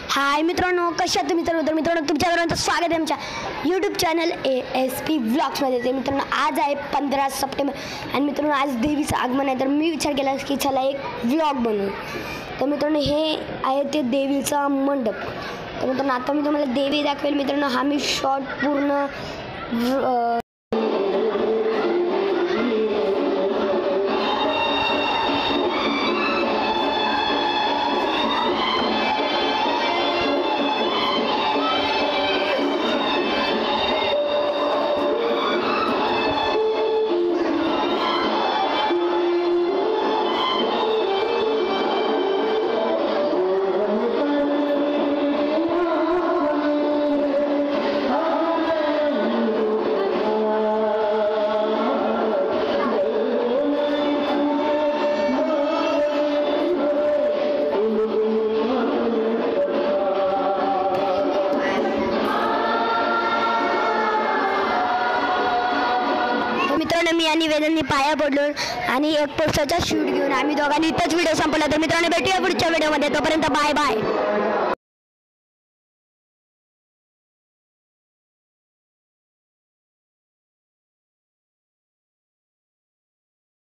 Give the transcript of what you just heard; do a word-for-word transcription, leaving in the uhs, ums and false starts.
हाय मित्रांनो, कशा आहात मित्रांनो? तर मित्रांनो तुमच्यापर्यंत स्वागत आहे आमच्या YouTube channel A S P व्लॉग्समध्ये. ते मित्रांनो आज आहे पंधरा सप्टेंबर आणि मित्रांनो आज देवीचं आगमन आहे. तर मी विचार केला की चला एक व्लॉग बनवू. तर मित्रांनो हे आहे ते देवीचा मंडप. तर मित्रांनो आता मी तुम्हाला देवी दाखवेल. मित्रांनो हा मी शॉर्ट पूर्ण मित्रांनो मी आणि वेदांनी पाया पडलो आणि एक पोस्टरचा शूट घेऊन आम्ही दोघांनी इथंच व्हिडिओ संपवला. तर मित्रांनो भेटूया पुढच्या व्हिडिओमध्ये. तोपर्यंत बाय बाय.